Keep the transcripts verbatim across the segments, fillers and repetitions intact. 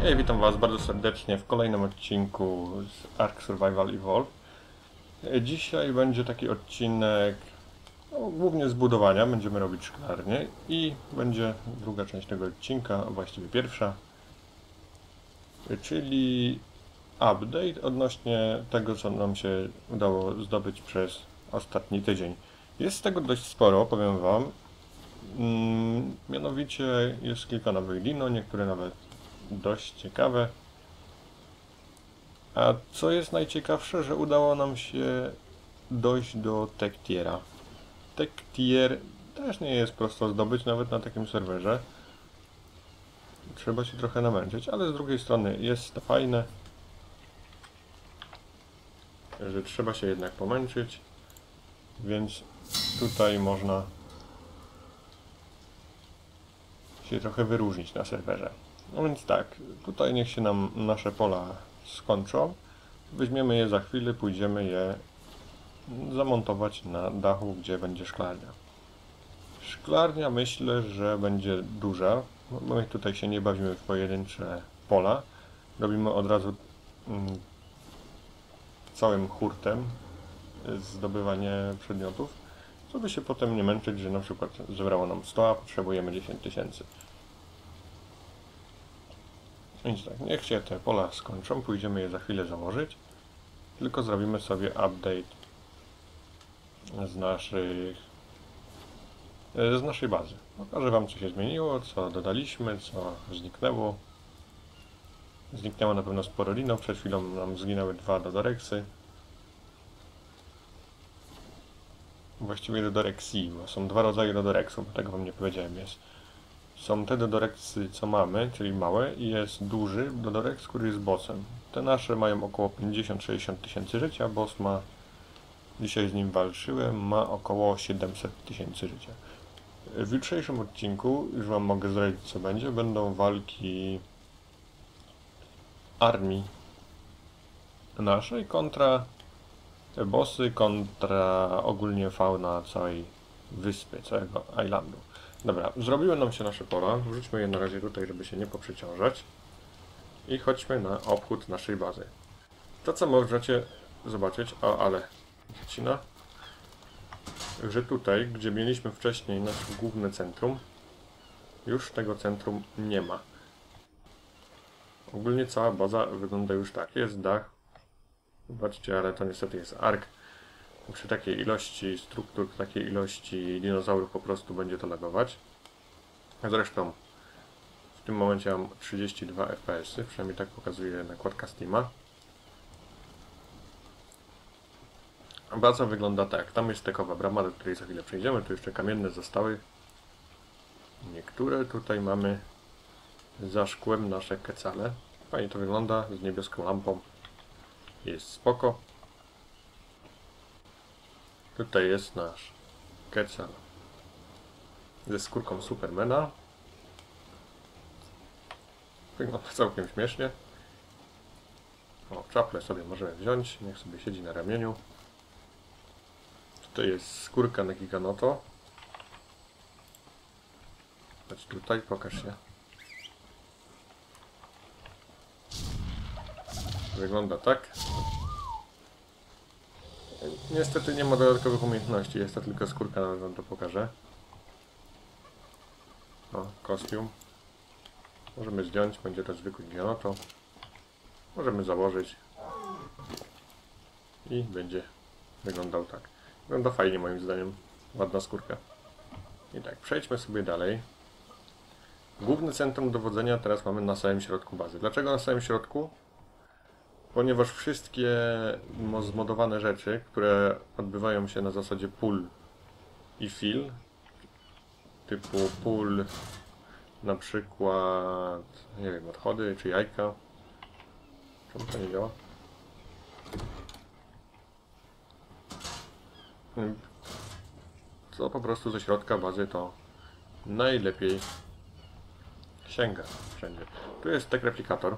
Hej, witam Was bardzo serdecznie w kolejnym odcinku z Ark Survival Evolved. Dzisiaj będzie taki odcinek no, głównie z budowania, będziemy robić szklarnię i będzie druga część tego odcinka, a właściwie pierwsza, czyli update odnośnie tego, co nam się udało zdobyć przez ostatni tydzień. Jest tego dość sporo, powiem Wam. Mm, mianowicie jest kilka nowych dino, niektóre nawet dość ciekawe. A co jest najciekawsze, że udało nam się dojść do Tech Tiera. Tech Tier też nie jest prosto zdobyć, nawet na takim serwerze. Trzeba się trochę namęczyć, ale z drugiej strony jest to fajne, że trzeba się jednak pomęczyć, więc tutaj można się trochę wyróżnić na serwerze. No więc tak, tutaj niech się nam nasze pola skończą. Weźmiemy je za chwilę, pójdziemy je zamontować na dachu, gdzie będzie szklarnia. Szklarnia myślę, że będzie duża, bo my tutaj się nie bawimy w pojedyncze pola. Robimy od razu mm, całym hurtem zdobywanie przedmiotów, żeby się potem nie męczyć, że na przykład zebrało nam sto, a potrzebujemy dziesięć tysięcy. Więc tak, niech się te pola skończą, pójdziemy je za chwilę założyć. Tylko zrobimy sobie update z naszych z naszej bazy. Pokażę Wam, co się zmieniło, co dodaliśmy, co zniknęło. Zniknęło na pewno sporo lino, przed chwilą nam zginęły dwa dodoreksy. Właściwie dodoreksji, bo są dwa rodzaje dodoreksów, tego Wam nie powiedziałem. Jest. Są te dodoreksy, co mamy, czyli małe, i jest duży dodoreks, który jest bossem. Te nasze mają około pięćdziesiąt do sześćdziesięciu tysięcy życia, boss ma, dzisiaj z nim walczyłem, ma około siedemset tysięcy życia. W jutrzejszym odcinku, już Wam mogę zdradzić, co będzie, będą walki armii naszej kontra bossy, kontra ogólnie fauna całej wyspy, całego islandu. Dobra, zrobiły nam się nasze pola, wrzućmy je na razie tutaj, żeby się nie poprzeciążać i chodźmy na obchód naszej bazy. To, co możecie zobaczyć, o, ale zacina, że tutaj, gdzie mieliśmy wcześniej nasze główne centrum, już tego centrum nie ma. Ogólnie cała baza wygląda już tak. Jest dach, zobaczcie, ale to niestety jest Ark. Przy takiej ilości struktur, takiej ilości dinozaurów po prostu będzie to lagować. Zresztą w tym momencie mam trzydzieści dwa F P S y, przynajmniej tak pokazuje nakładka Steama. Baza wygląda tak. Tam jest tekowa brama, do której za chwilę przejdziemy. Tu jeszcze kamienne zostały. Niektóre tutaj mamy za szkłem nasze kecale. Fajnie to wygląda, z niebieską lampą. Jest spoko. Tutaj jest nasz kecal ze skórką Supermana. Wygląda całkiem śmiesznie. O, czaplę sobie możemy wziąć, niech sobie siedzi na ramieniu. Tutaj jest skórka na Giganoto. Chodź tutaj, pokaż się. Wygląda tak. Niestety nie ma dodatkowych umiejętności, jest to tylko skórka, nawet Wam to pokażę. O, kostium. Możemy zdjąć, będzie to zwykły Giganoto. Możemy założyć. I będzie wyglądał tak. Wygląda fajnie moim zdaniem. Ładna skórka. I tak, przejdźmy sobie dalej. Główne centrum dowodzenia teraz mamy na samym środku bazy. Dlaczego na samym środku? Ponieważ wszystkie zmodowane rzeczy, które odbywają się na zasadzie pull i fill, typu pull, na przykład, nie wiem, odchody czy jajka. Czemu to nie działa? Co po prostu ze środka bazy to najlepiej sięga wszędzie. Tu jest tak replikator.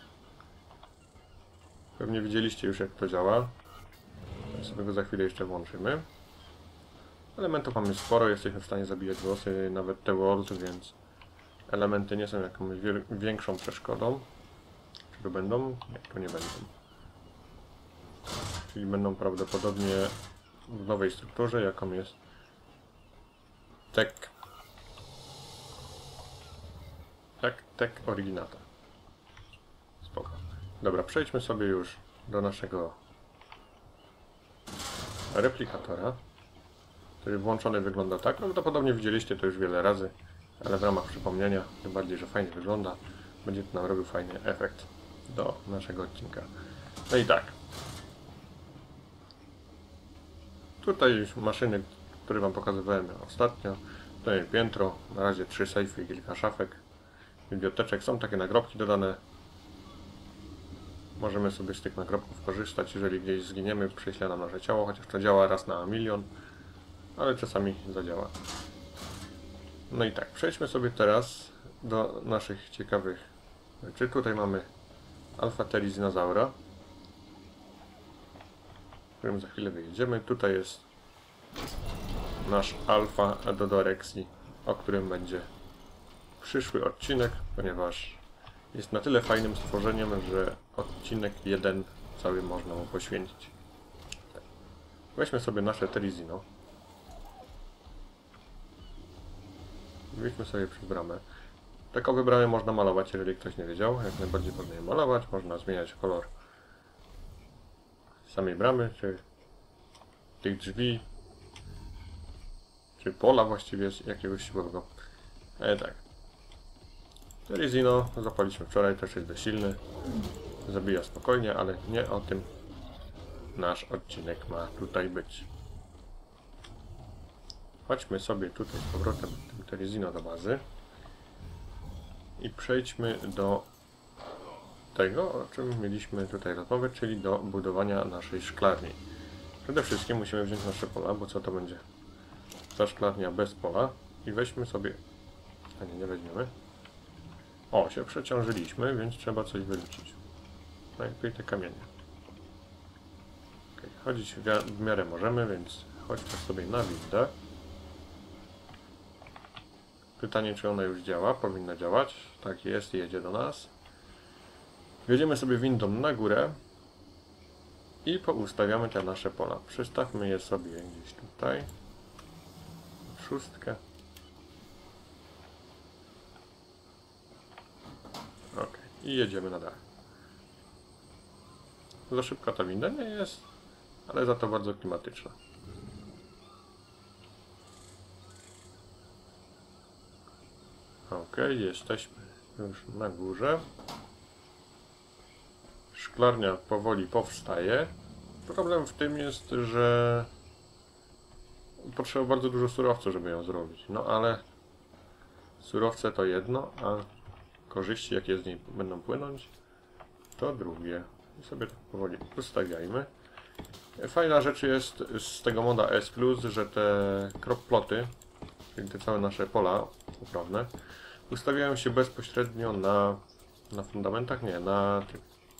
Pewnie widzieliście już, jak to działa. Sobie go za chwilę jeszcze włączymy. Elementów mamy sporo, jesteśmy w stanie zabijać bossy, nawet te worlds, więc elementy nie są jakąś większą przeszkodą. Czy to będą? Nie, to nie będą. Czyli będą prawdopodobnie w nowej strukturze, jaką jest Tech. Tak, Tech Originata. Spoko. Dobra, przejdźmy sobie już do naszego replikatora, który włączony wygląda tak. Prawdopodobnie widzieliście to już wiele razy, ale w ramach przypomnienia, tym bardziej, że fajnie wygląda, będzie to nam robił fajny efekt do naszego odcinka. No i tak. Tutaj już maszyny, które wam pokazywałem ostatnio. Tutaj piętro, na razie trzy sejfy i kilka szafek. Biblioteczek, są takie nagrobki dodane. Możemy sobie z tych nagrobków korzystać, jeżeli gdzieś zginiemy, prześle nam nasze ciało, chociaż to działa raz na milion, ale czasami zadziała. No i tak, przejdźmy sobie teraz do naszych ciekawych rzeczy. Tutaj mamy Alpha Therizinosaura, którym za chwilę wyjedziemy. Tutaj jest nasz Alpha Dodorexi, o którym będzie przyszły odcinek, ponieważ jest na tyle fajnym stworzeniem, że odcinek jeden cały można mu poświęcić. Weźmy sobie nasze Therizino. Weźmy sobie przez bramę. Taką bramę można malować, jeżeli ktoś nie wiedział. Jak najbardziej można je malować. Można zmieniać kolor samej bramy, czy tych drzwi, czy pola właściwie jakiegoś siłowego. Ale tak. Therizino zapaliśmy wczoraj, też jest dość silny. Zabija spokojnie, ale nie o tym nasz odcinek ma tutaj być. Chodźmy sobie tutaj z powrotem tym Therizino do bazy i przejdźmy do tego, o czym mieliśmy tutaj rozmawiać, czyli do budowania naszej szklarni. Przede wszystkim musimy wziąć nasze pola, bo co to będzie ta szklarnia bez pola, i weźmy sobie, a nie, nie weźmiemy. O, się przeciążyliśmy, więc trzeba coś wyrzucić. Najlepiej te kamienie. Okay, chodzić w, w miarę możemy, więc chodźmy sobie na windę. Pytanie, czy ona już działa? Powinna działać. Tak jest, jedzie do nas. Wjedziemy sobie windą na górę i poustawiamy te nasze pola. Przystawmy je sobie gdzieś tutaj. Szóstkę. Ok, i jedziemy na dach. Za szybka ta winda nie jest, ale za to bardzo klimatyczna. Ok, jesteśmy już na górze. Szklarnia powoli powstaje. Problem w tym jest, że potrzeba bardzo dużo surowca, żeby ją zrobić. No ale surowce to jedno, a korzyści, jakie z niej będą płynąć, to drugie. I sobie to powoli ustawiajmy. Fajna rzecz jest z tego moda S plus, że te cropploty, czyli te całe nasze pola uprawne, ustawiają się bezpośrednio na, na fundamentach, nie, na tych,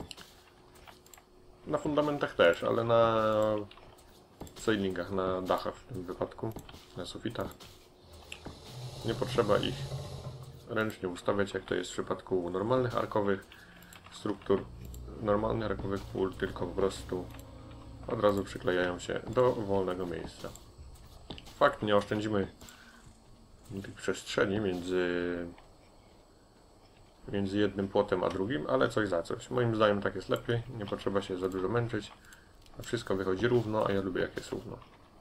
na fundamentach też, ale na ceilingach, na dachach w tym wypadku, na sufitach. Nie potrzeba ich ręcznie ustawiać, jak to jest w przypadku normalnych arkowych struktur, normalnych arkowych pól, tylko po prostu od razu przyklejają się do wolnego miejsca. Fakt, nie oszczędzimy tych przestrzeni między, między jednym płotem a drugim, ale coś za coś. Moim zdaniem tak jest lepiej, nie potrzeba się za dużo męczyć. Wszystko wychodzi równo, a ja lubię, jak jest równo.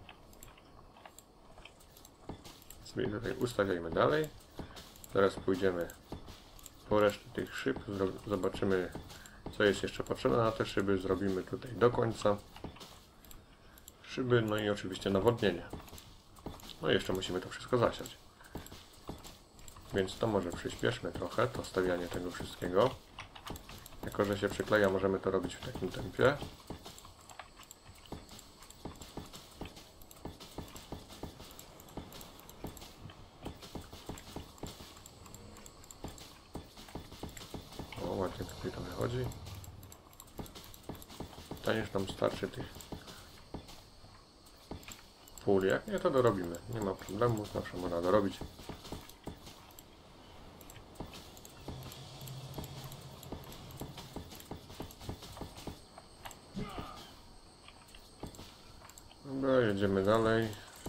Sobie tutaj ustawiajmy dalej. Teraz pójdziemy po resztę tych szyb, zobaczymy, co jest jeszcze potrzebne na te szyby. Zrobimy tutaj do końca szyby, no i oczywiście nawodnienie. No i jeszcze musimy to wszystko zasiać. Więc to może przyspieszmy trochę, to stawianie tego wszystkiego. Jako że się przykleja, możemy to robić w takim tempie. O, ładnie tutaj to wychodzi. Tutaj już nam starczy tych pól. Jak nie, to dorobimy. Nie ma problemu, zawsze można dorobić. Dobra, jedziemy dalej.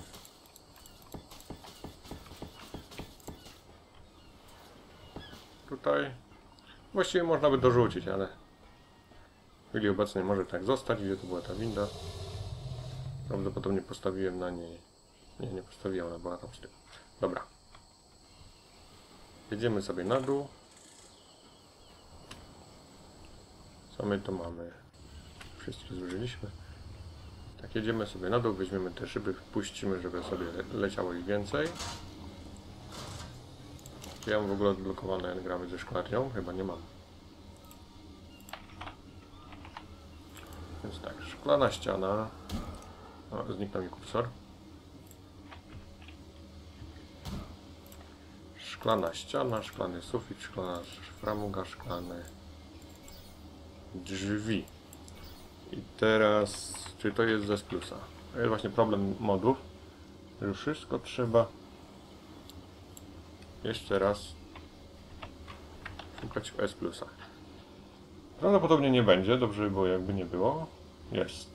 Tutaj właściwie można by dorzucić, ale w chwili obecnej może tak zostać. Gdzie to była ta winda? Prawdopodobnie postawiłem na niej. Nie, nie postawiłem, ona była tam z tyłu. Dobra. Jedziemy sobie na dół. Co my to mamy? Wszystkie zużyliśmy. Tak, jedziemy sobie na dół, weźmiemy te szyby, wpuścimy, żeby sobie le leciało ich więcej. Czy ja mam w ogóle odblokowane engramy ze szklarnią? Chyba nie mam. Więc tak, szklana ściana. O, zniknął mi kursor. Szklana ściana, szklany sufit, szklana framuga, szklane drzwi. I teraz, czy to jest z S plusa? To jest właśnie problem modów, że wszystko trzeba jeszcze raz szukać w S plusach. Prawdopodobnie nie będzie, dobrze by było jakby nie było. Jest.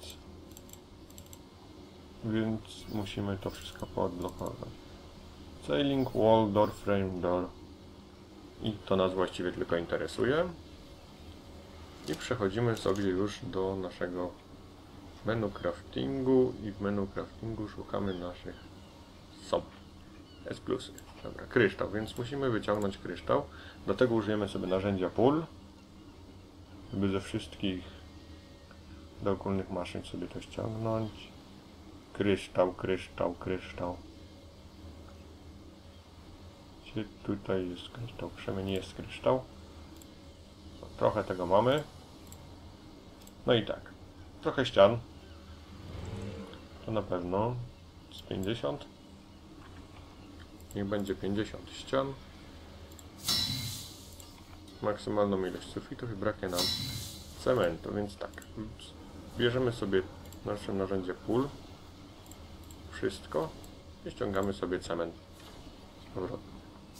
Więc musimy to wszystko poodblokować. Sailing wall, door frame, door. I to nas właściwie tylko interesuje. I przechodzimy sobie już do naszego menu craftingu i w menu craftingu szukamy naszych sob. S plusy. Dobra, kryształ, więc musimy wyciągnąć kryształ. Do tego użyjemy sobie narzędzia pól, żeby ze wszystkich dookolnych maszyn sobie to ściągnąć. Kryształ, kryształ, kryształ. Gdzie tutaj jest kryształ? Przynajmniej nie jest kryształ. Trochę tego mamy. No i tak. Trochę ścian. To na pewno. Z pięćdziesiąt. Niech będzie pięćdziesiąt ścian. Maksymalną ilość sufitów i braknie nam cementu, więc tak. Bierzemy sobie nasze narzędzie pól. Wszystko. I ściągamy sobie cement z powrotem.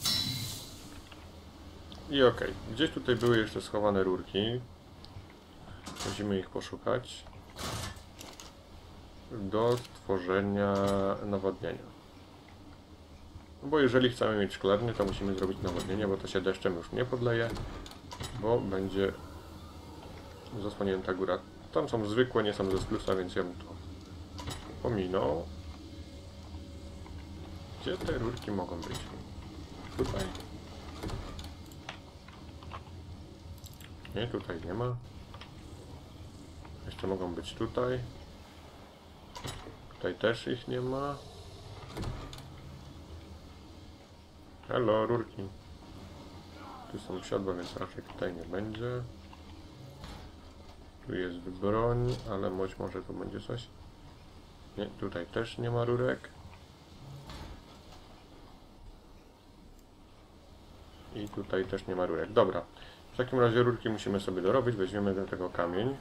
I ok. Gdzieś tutaj były jeszcze schowane rurki. Musimy ich poszukać. Do stworzenia nawodnienia. Bo jeżeli chcemy mieć szklarnię, to musimy zrobić nawodnienie, bo to się deszczem już nie podleje, bo będzie zasłonięta góra. Tam są zwykłe, nie są ze splusa, więc ja bym to pominął. Gdzie te rurki mogą być? Tutaj? Nie, tutaj nie ma. Jeszcze mogą być tutaj. Tutaj też ich nie ma. Halo, rurki. Tu są siodła, więc raczej tutaj nie będzie. Tu jest broń, ale być może tu będzie coś. Nie, tutaj też nie ma rurek. I tutaj też nie ma rurek. Dobra. W takim razie rurki musimy sobie dorobić. Weźmiemy do tego kamień.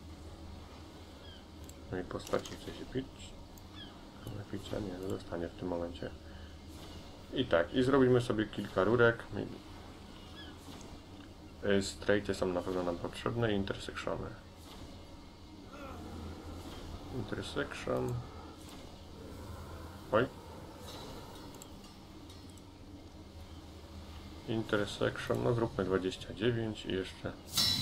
No i postaci chce się pić. Ale picia nie zostanie w tym momencie. I tak, i zrobimy sobie kilka rurek. Straighty są na pewno nam potrzebne i intersectiony. Intersection. Oj. Intersection, no zróbmy dwadzieścia dziewięć i jeszcze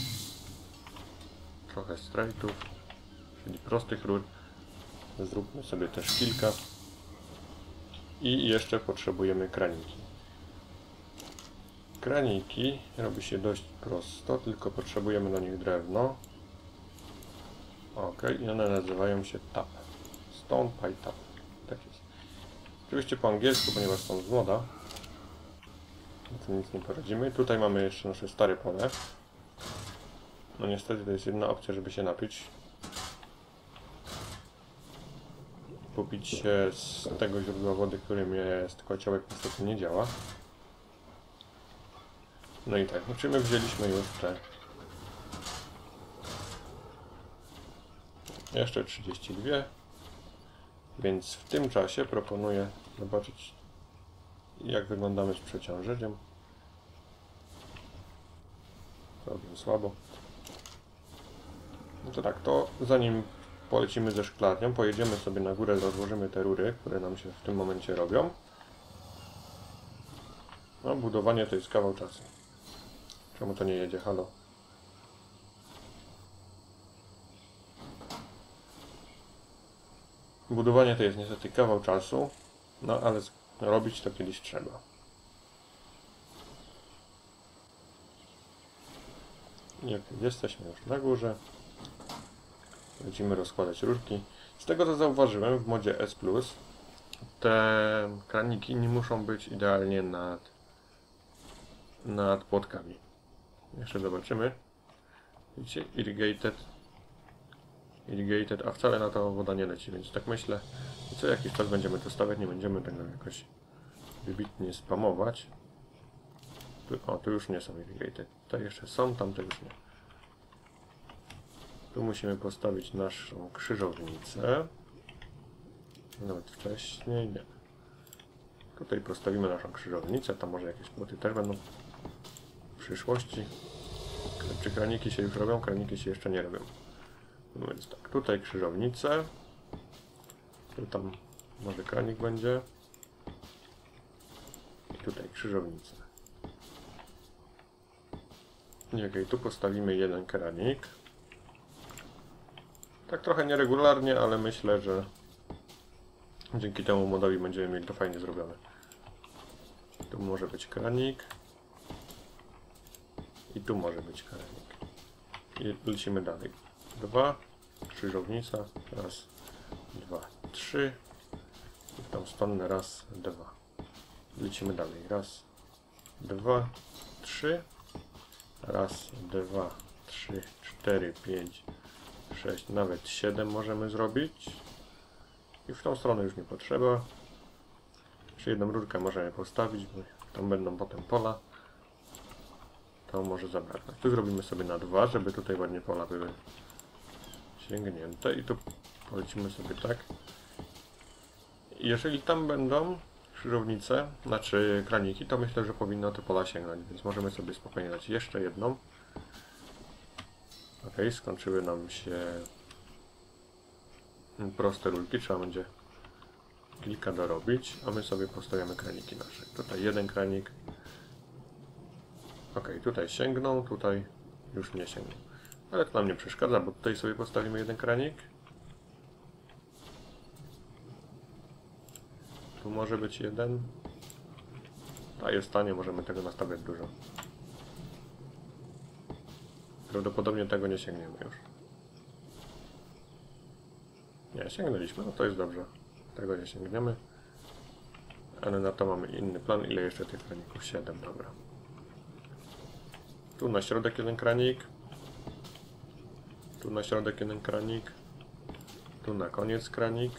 trochę straightów, czyli prostych rur. Zróbmy sobie też kilka. I jeszcze potrzebujemy kraniki. Kraniki robi się dość prosto, tylko potrzebujemy do nich drewno. Ok, i one nazywają się tap. Stone Pie Tap. Tak jest. Oczywiście po angielsku, ponieważ są z moda. To nic nie poradzimy. Tutaj mamy jeszcze nasze stare pole. No niestety to jest jedna opcja, żeby się napić. Popić się z tego źródła wody, którym jest kociołek, niestety nie działa. No i tak, no czy my wzięliśmy już te jeszcze trzydzieści dwa, więc w tym czasie proponuję zobaczyć, jak wyglądamy z przeciążeniem. Robię słabo. No to tak, to zanim Polecimy ze szklarnią, pojedziemy sobie na górę, rozłożymy te rury, które nam się w tym momencie robią. No, budowanie to jest kawał czasu. Czemu to nie jedzie? Halo? Budowanie to jest niestety kawał czasu, no ale robić to kiedyś trzeba. Jak jesteśmy już na górze, będziemy rozkładać rurki. Z tego co zauważyłem w modzie S plus, te kraniki nie muszą być idealnie nad, nad płotkami. Jeszcze zobaczymy. Widzicie? Irrigated. Irrigated, a wcale na to woda nie leci, więc tak myślę, co jakiś czas będziemy to stawiać, nie będziemy tego jakoś wybitnie spamować. Tu, o, tu już nie są irrigated. Tutaj jeszcze są, tamte już nie. Tu musimy postawić naszą krzyżownicę. Nawet wcześniej, nie. Tutaj postawimy naszą krzyżownicę, tam może jakieś płoty też będą w przyszłości. Czy kraniki się już robią? Kraniki się jeszcze nie robią. No więc tak, tutaj krzyżownicę. Tu tam może kranik będzie. I tutaj krzyżownicę. I okej, tu postawimy jeden kranik. Tak trochę nieregularnie, ale myślę, że dzięki temu modowi będziemy mieli to fajnie zrobione. Tu może być kranik. I tu może być kranik. I lecimy dalej. Dwa. Krzyżownica. Raz, dwa, trzy. I w tą stronę raz, dwa. Lecimy dalej. Raz, dwa, trzy. Raz, dwa, trzy, cztery, pięć, sześć, nawet siedem możemy zrobić. I w tą stronę już nie potrzeba. Jeszcze jedną rurkę możemy postawić, bo tam będą potem pola. To może zabraknąć. Tu zrobimy sobie na dwa, żeby tutaj ładnie pola były sięgnięte. I tu polecimy sobie tak. I jeżeli tam będą krzyżownice, znaczy kraniki, to myślę, że powinno te pola sięgnąć, więc możemy sobie spokojnie dać jeszcze jedną. Ok, skończyły nam się proste rurki, trzeba będzie kilka dorobić, a my sobie postawiamy kraniki nasze. Tutaj jeden kranik. Ok, tutaj sięgną, tutaj już nie sięgną. Ale to nam nie przeszkadza, bo tutaj sobie postawimy jeden kranik. Tu może być jeden. A jest tanie, możemy tego nastawiać dużo. Prawdopodobnie tego nie sięgniemy już. Nie, sięgnęliśmy, no to jest dobrze. Tego nie sięgniemy. Ale na to mamy inny plan. Ile jeszcze tych kraników? siedem, dobra. Tu na środek jeden kranik. Tu na środek jeden kranik. Tu na koniec kranik.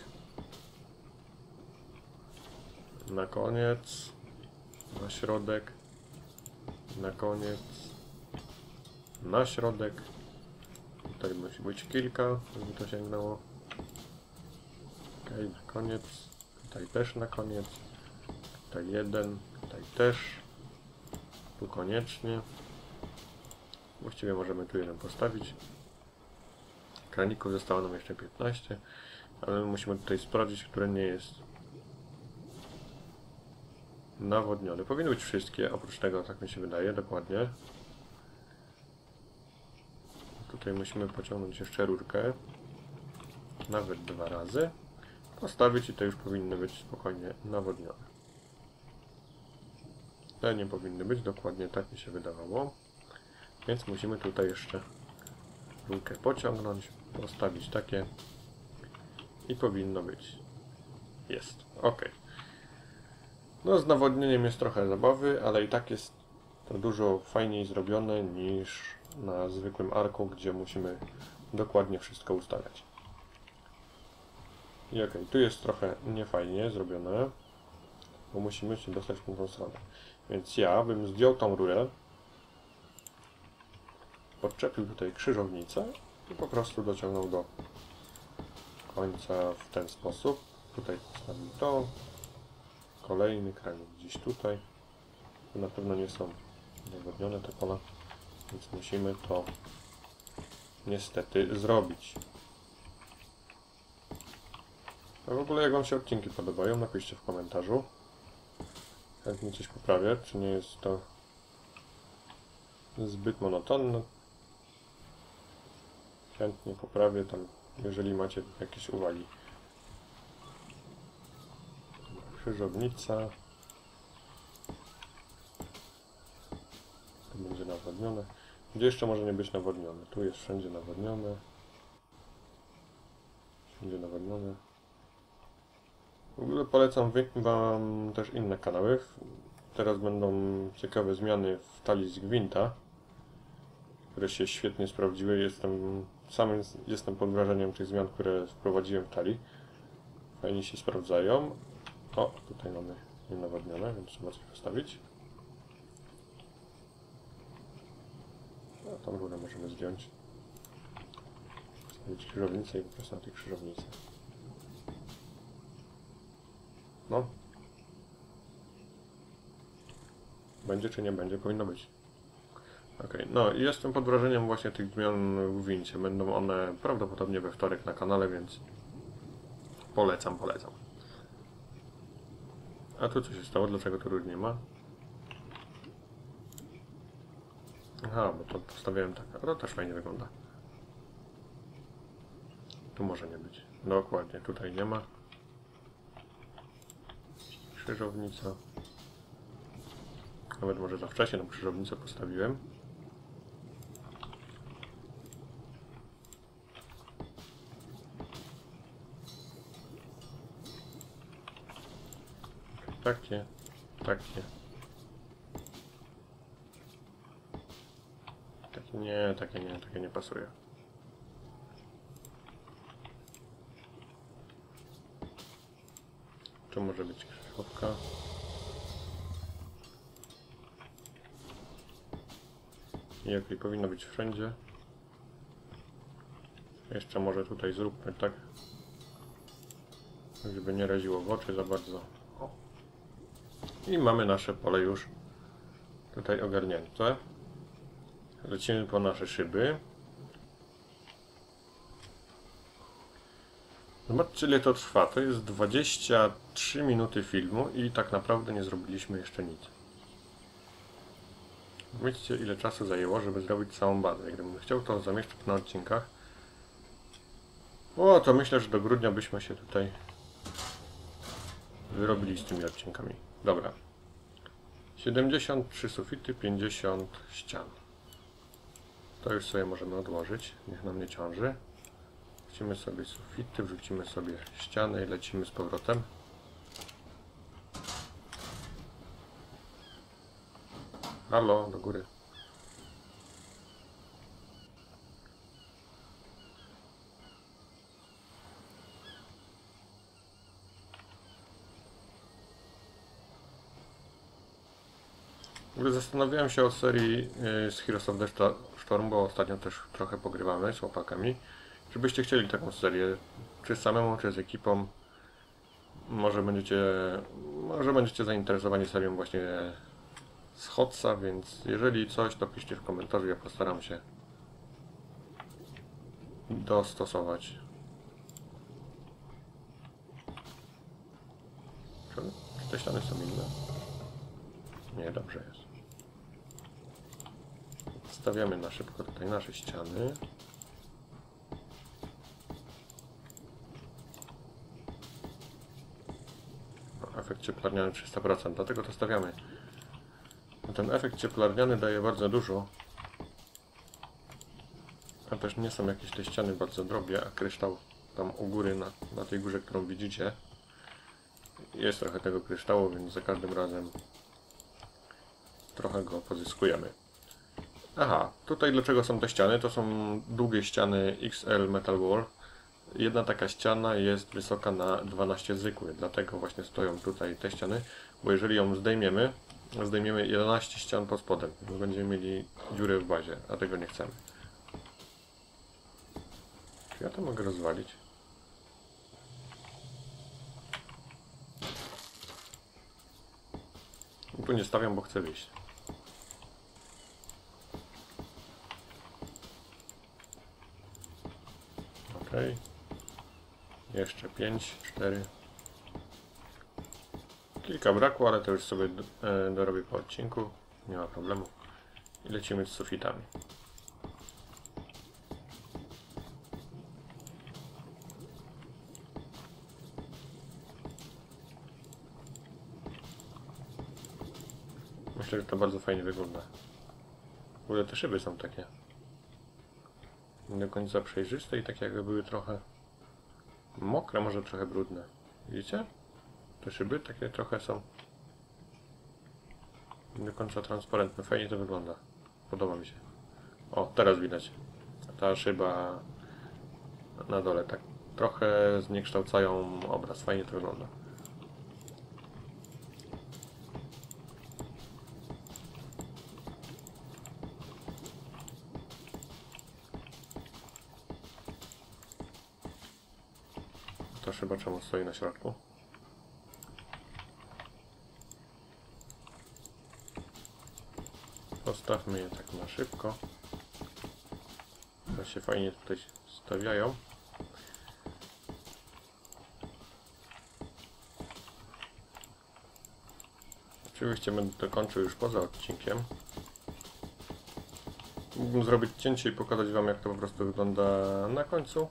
Na koniec. Na środek. Na koniec. Na środek. Tutaj musi być kilka, żeby to sięgnęło. Ok, na koniec. Tutaj też na koniec. Tutaj jeden. Tutaj też. Tu koniecznie. Właściwie możemy tu jeden postawić. Kraników zostało nam jeszcze piętnaście. Ale my musimy tutaj sprawdzić, które nie jest nawodnione. Powinny być wszystkie, oprócz tego, tak mi się wydaje, dokładnie. Tutaj musimy pociągnąć jeszcze rurkę. Nawet dwa razy. Postawić i te już powinny być spokojnie nawodnione. Te nie powinny być, dokładnie tak mi się wydawało. Więc musimy tutaj jeszcze rurkę pociągnąć, postawić takie i powinno być. Jest. Ok. No z nawodnieniem jest trochę zabawy, ale i tak jest to dużo fajniej zrobione niż na zwykłym arku, gdzie musimy dokładnie wszystko ustawiać. I ok, tu jest trochę niefajnie zrobione, bo musimy się dostać w tą stronę. Więc ja bym zdjął tą rurę, podczepił tutaj krzyżownicę i po prostu dociągnął do końca w ten sposób. Tutaj postawił to. Kolejny kranik gdzieś tutaj. Tu na pewno nie są nawodnione te pola, więc musimy to niestety zrobić. A w ogóle jak wam się odcinki podobają, napiszcie w komentarzu. Chętnie coś poprawię, czy nie jest to zbyt monotonne. Chętnie poprawię tam, jeżeli macie jakieś uwagi. Krzyżownica. To będzie nawodnione. Gdzie jeszcze może nie być nawodnione? Tu jest wszędzie nawodnione. Wszędzie nawodnione. W ogóle polecam wam też inne kanały. Teraz będą ciekawe zmiany w talii z Gwinta, które się świetnie sprawdziły. Jestem sam jestem pod wrażeniem tych zmian, które wprowadziłem w talii. Fajnie się sprawdzają. O, tutaj mamy nienawodnione, więc trzeba coś postawić. A tą rurę możemy zdjąć. Postawić krzyżownicę i po prostu na tej krzyżownicy. No. Będzie czy nie będzie? Powinno być. Ok, no i jestem pod wrażeniem właśnie tych zmian w Gwincie. Będą one prawdopodobnie we wtorek na kanale, więc polecam, polecam. A tu co się stało? Dlaczego tu rur nie ma? Aha, bo to postawiłem tak. A to też fajnie wygląda. Tu może nie być. Dokładnie, tutaj nie ma. Krzyżownica. Nawet może za wcześnie tą krzyżownicę postawiłem. Takie, takie. Takie nie, takie nie, takie nie pasuje. Tu może być krzyżówka. I ok, powinno być wszędzie. Jeszcze może tutaj zróbmy tak, żeby nie raziło w oczy za bardzo. O. I mamy nasze pole już tutaj ogarnięte. Lecimy po nasze szyby. Zobaczcie, ile to trwa. To jest dwadzieścia trzy minuty filmu i tak naprawdę nie zrobiliśmy jeszcze nic. Widzicie, ile czasu zajęło, żeby zrobić całą bazę. Gdybym chciał to zamieszczać na odcinkach, o, to myślę, że do grudnia byśmy się tutaj wyrobili z tymi odcinkami. Dobra. siedemdziesiąt trzy sufity, pięćdziesiąt ścian. To już sobie możemy odłożyć. Niech nam nie ciąży. Wrzucimy sobie sufity, wrzucimy sobie ściany i lecimy z powrotem. Halo, do góry. Zastanawiałem się o serii z Heroes of the Storm, bo ostatnio też trochę pogrywamy z chłopakami. Żebyście chcieli taką serię, czy samemu, czy z ekipą, może będziecie, może będziecie zainteresowani serią właśnie z Hotsa, więc jeżeli coś, to piszcie w komentarzu, ja postaram się dostosować. Czy, czy te ściany są inne? Nie, dobrze jest. Stawiamy na szybko tutaj nasze ściany. Efekt cieplarniany trzysta procent, dlatego to stawiamy. Ten efekt cieplarniany daje bardzo dużo. A też nie są jakieś te ściany bardzo drogie, a kryształ tam u góry, na, na tej górze, którą widzicie, jest trochę tego kryształu, więc za każdym razem trochę go pozyskujemy. Aha, tutaj dlaczego są te ściany? To są długie ściany X L Metal Wall. Jedna taka ściana jest wysoka na dwanaście zwykłych, dlatego właśnie stoją tutaj te ściany, bo jeżeli ją zdejmiemy, zdejmiemy jedenaście ścian pod spodem, będziemy mieli dziurę w bazie, a tego nie chcemy. Czy ja to mogę rozwalić? Tu nie stawiam, bo chcę wyjść. Ok. Jeszcze pięć, cztery. Kilka brakło, ale to już sobie e, dorobię po odcinku. Nie ma problemu. I lecimy z sufitami. Myślę, że to bardzo fajnie wygląda. W ogóle te szyby są takie nie do końca przejrzyste i takie jakby były trochę mokre, może trochę brudne. Widzicie? Te szyby takie trochę są nie do końca transparentne. Fajnie to wygląda. Podoba mi się. O, teraz widać. Ta szyba na dole tak trochę zniekształcają obraz. Fajnie to wygląda. Ta szyba czemu stoi na środku? Postawmy je tak na szybko. To się fajnie tutaj stawiają. Oczywiście będę to kończył już poza odcinkiem. Mógłbym zrobić cięcie i pokazać wam, jak to po prostu wygląda na końcu.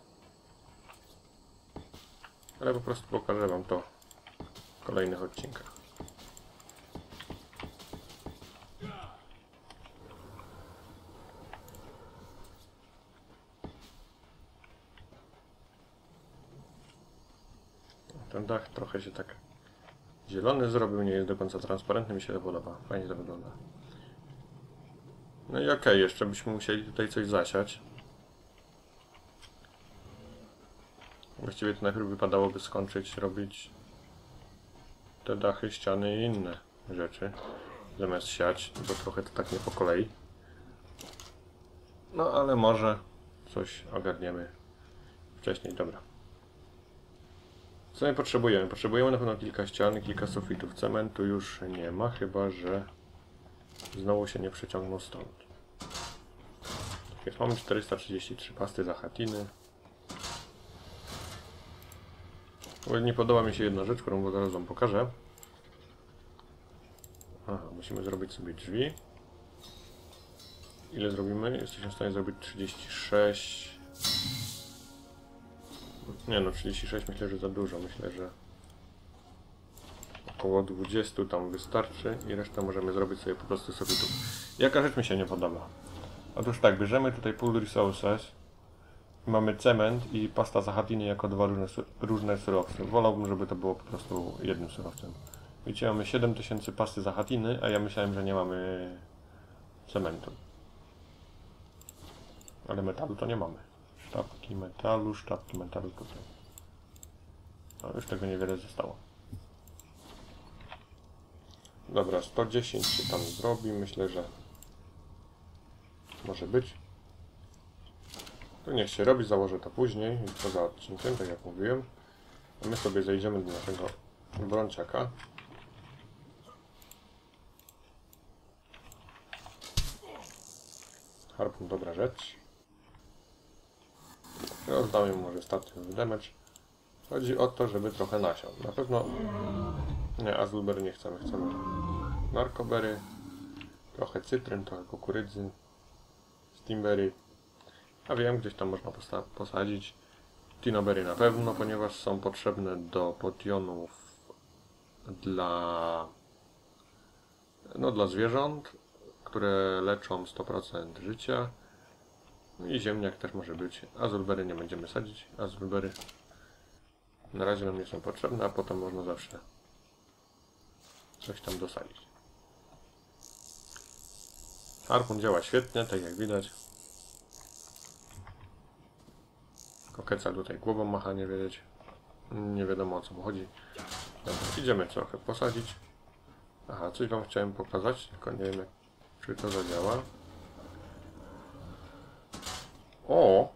Ale po prostu pokażę wam to w kolejnych odcinkach. Ten dach trochę się tak zielony zrobił, nie jest do końca transparentny, mi się to podoba. Fajnie to wygląda. No i okej, okay, jeszcze byśmy musieli tutaj coś zasiać. Właściwie to najpierw wypadałoby skończyć robić te dachy, ściany i inne rzeczy, zamiast siać, bo trochę to tak nie po kolei. No ale może coś ogarniemy wcześniej, dobra. Co my potrzebujemy? Potrzebujemy na pewno kilka ścian, kilka sufitów. Cementu już nie ma, chyba że znowu się nie przeciągną stąd. Tak jest, mamy czterysta trzydzieści trzy pasty zachatiny. Nie podoba mi się jedna rzecz, którą zaraz wam pokażę. Aha, musimy zrobić sobie drzwi. Ile zrobimy? Jesteśmy w stanie zrobić trzydzieści sześć. Nie no, trzydzieści sześć myślę, że za dużo. Myślę, że około dwadzieścia tam wystarczy i resztę możemy zrobić sobie po prostu sufitów. Jaka rzecz mi się nie podoba? Otóż tak, bierzemy tutaj pool resources. Mamy cement i pasta zachatiny jako dwa różne, różne surowce. Wolałbym, żeby to było po prostu jednym surowcem. Widzicie, mamy siedem tysięcy pasty zachatiny, a ja myślałem, że nie mamy cementu. Ale metalu to nie mamy. Sztabki metalu, sztabki metalu tutaj. No już tego niewiele zostało. Dobra, sto dziesięć się tam zrobi, myślę, że może być. To niech się robi, założę to później, poza odcinkiem, tak jak mówiłem. A my sobie zejdziemy do naszego brąciaka. Harpun, dobra rzecz. Rozdamy mu może status w damage. Chodzi o to, żeby trochę nasion. Na pewno... Nie, azulbery nie chcemy. Chcemy narkobery, trochę cytryn, trochę kukurydzy, steamberry. A wiem, gdzieś tam można posadzić tinoberry na pewno, ponieważ są potrzebne do potionów dla no dla zwierząt, które leczą sto procent życia. I ziemniak też może być. Azulbery nie będziemy sadzić. Azulbery na razie nam nie są potrzebne, a potem można zawsze coś tam dosadzić. Harpun działa świetnie, tak jak widać. Kokeca tutaj głową macha, nie wiedzieć. Nie wiadomo, o co mu chodzi. Dobra, idziemy trochę posadzić. Aha, coś wam chciałem pokazać, tylko nie wiem, jak, czy to zadziała. O!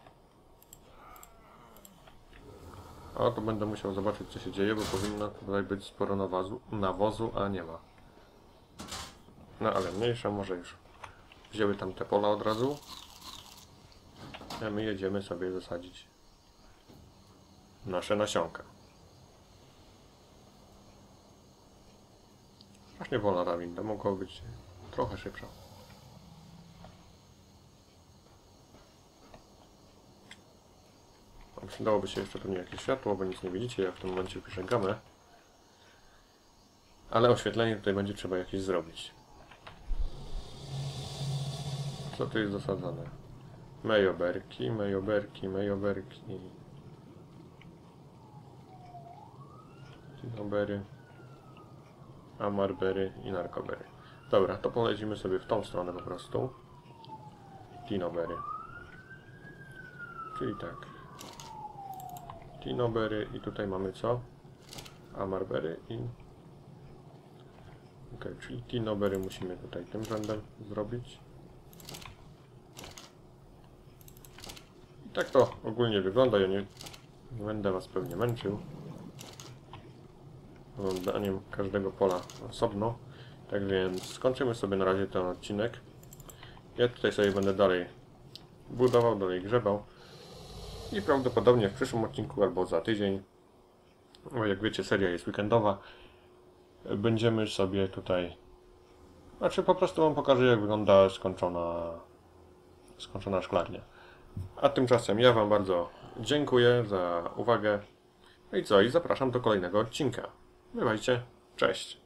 A to będę musiał zobaczyć, co się dzieje, bo powinno tutaj być sporo nawozu, nawozu, a nie ma. No ale mniejsza, może już wzięły tam te pola od razu. A my jedziemy sobie zasadzić nasze nasionka. Właśnie wolna ta winda, mogła być trochę szybsza. Przydałoby się jeszcze pewnie jakieś światło, bo nic nie widzicie, jak w tym momencie piszę gamę. Ale oświetlenie tutaj będzie trzeba jakieś zrobić. Co tu jest zasadzane? Mejoberki, mejoberki, mejoberki. Tinobery, amarbery i narkobery. Dobra, to polecimy sobie w tą stronę po prostu. Tinobery. Czyli tak. Tinobery i tutaj mamy co? Amarbery i... Ok, czyli tinobery musimy tutaj tym rzędem zrobić. I tak to ogólnie wygląda, ja nie, nie będę was pewnie męczył oglądaniem każdego pola osobno. Tak więc skończymy sobie na razie ten odcinek. Ja tutaj sobie będę dalej budował, dalej grzebał. I prawdopodobnie w przyszłym odcinku albo za tydzień, bo jak wiecie seria jest weekendowa, będziemy sobie tutaj, znaczy po prostu wam pokażę jak wygląda skończona, skończona szklarnia. A tymczasem ja wam bardzo dziękuję za uwagę. No i co? I zapraszam do kolejnego odcinka. Bywajcie, cześć!